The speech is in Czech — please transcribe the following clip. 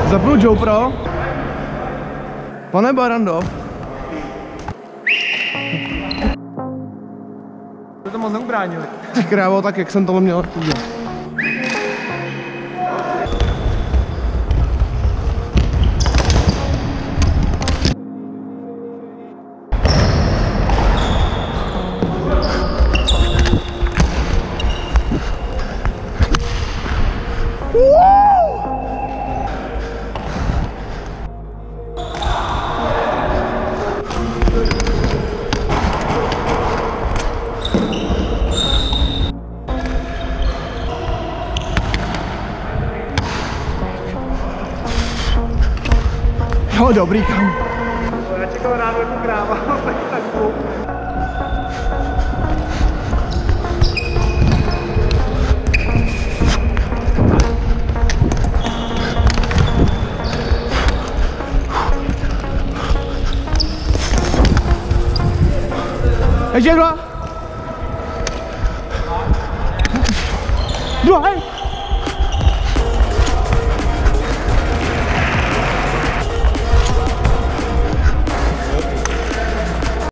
Zapnu GoPro. Pane Barando. To to moc neubránili. Ty krávo, tak jak jsem to měl udělat. Jo, dobrý, kam. Já čekal ráno jako kráva, tak půl. Ještě dva. Dva.